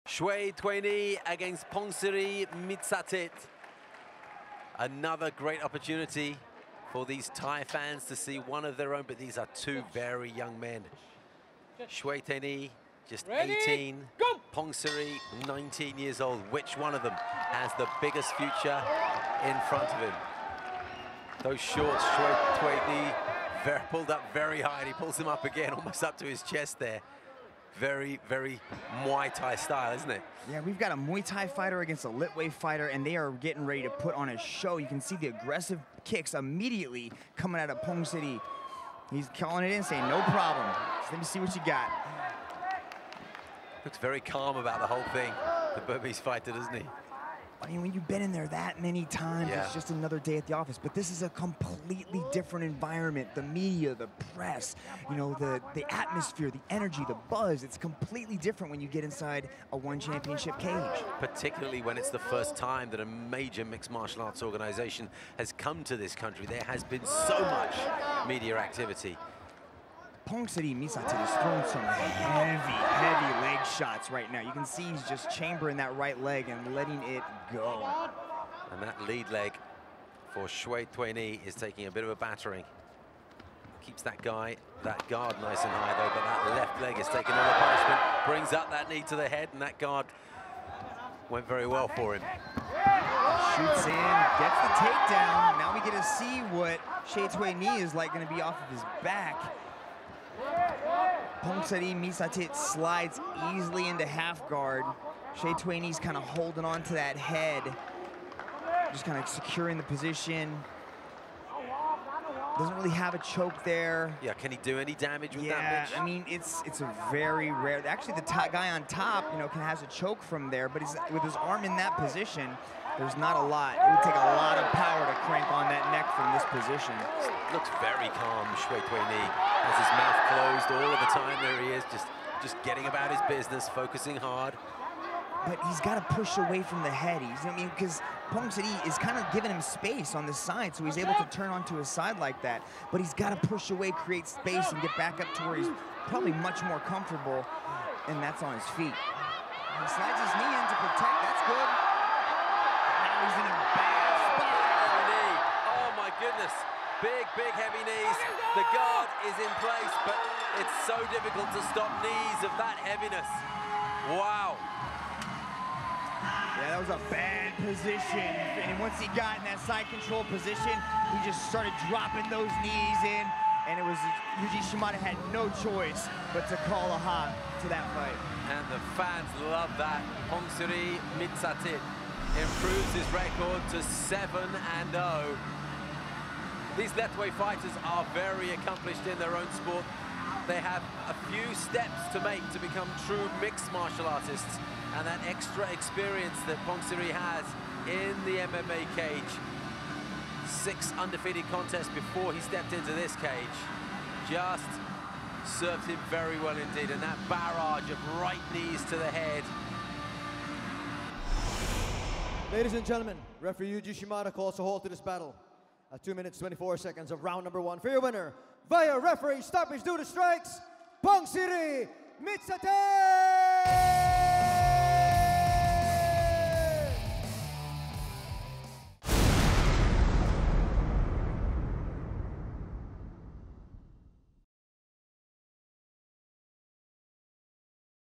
Ye Thway Ne against Pongsiri Mitsatit. Another great opportunity for these Thai fans to see one of their own, but these are two very young men. Ye Thway Ne, just 18, Pongsiri, 19 years old. Which one of them has the biggest future in front of him? Those shorts, Ye Thway Ne pulled up very high, and he pulls them up again, almost up to his chest there. Very, very Muay Thai style, isn't it? Yeah, we've got a Muay Thai fighter against a Lethwei fighter, and they are getting ready to put on a show. You can see the aggressive kicks immediately coming out of Pongsiri. He's calling it in, saying, no problem. Just let me see what you got. Looks very calm about the whole thing, the Burmese fighter, doesn't he? I mean, when you've been in there that many times, yeah, it's just another day at the office. But this is a completely different environment. The media, the press, you know, the atmosphere, the energy, the buzz. It's completely different when you get inside a one championship cage. Particularly when it's the first time that a major mixed martial arts organization has come to this country. There has been so much media activity. Pongsiri Mitsatit is throwing some heavy leg shots right now. You can see he's just chambering that right leg and letting it go. And that lead leg for Ye Thway Ne is taking a bit of a battering. Keeps that guard nice and high though, but that left leg is taking all the punishment. Brings up that knee to the head, and that guard went very well for him. Shoots in, gets the takedown. Now we get to see what Ye Thway Ne is like going to be off of his back. Pongsiri Mitsatit slides easily into half guard. Ye Thway Ne's kind of holding on to that head, just kind of securing the position. Doesn't really have a choke there. Yeah, can he do any damage with that? Yeah, I mean, it's a very rare. Actually, the guy on top, you know, has a choke from there, but with his arm in that position, there's not a lot. It would take a lot of power to crank on that neck from this position. Looks very calm, Ye Thway Ne. Has his mouth closed all of the time. There he is, just getting about his business, focusing hard. But he's got to push away from the head. I mean, because Pongsiri is kind of giving him space on the side, so he's able to turn onto his side like that. But he's got to push away, create space, and get back up to where he's probably much more comfortable, and that's on his feet. He slides his knee in to protect. That's good. Now he's in a bad spot. Oh my goodness. Big, heavy knees. The guard is in place, but it's so difficult to stop knees of that heaviness. Wow. Yeah, that was a bad position. And once he got in that side control position, he just started dropping those knees in, and it was Yuji Shimada had no choice but to call a halt to that fight. And the fans love that. Pongsiri Mitsatit improves his record to 7-0. These Lethwei fighters are very accomplished in their own sport. They have a few steps to make to become true mixed martial artists, and that extra experience that Pongsiri has in the MMA cage. 6 undefeated contests before he stepped into this cage just served him very well indeed, and that barrage of right knees to the head. Ladies and gentlemen, referee Yuji Shimada calls a halt to this battle at 2 minutes 24 seconds of round number 1. For your winner, via referee stoppage due to strikes, Pongsiri Mitsatit!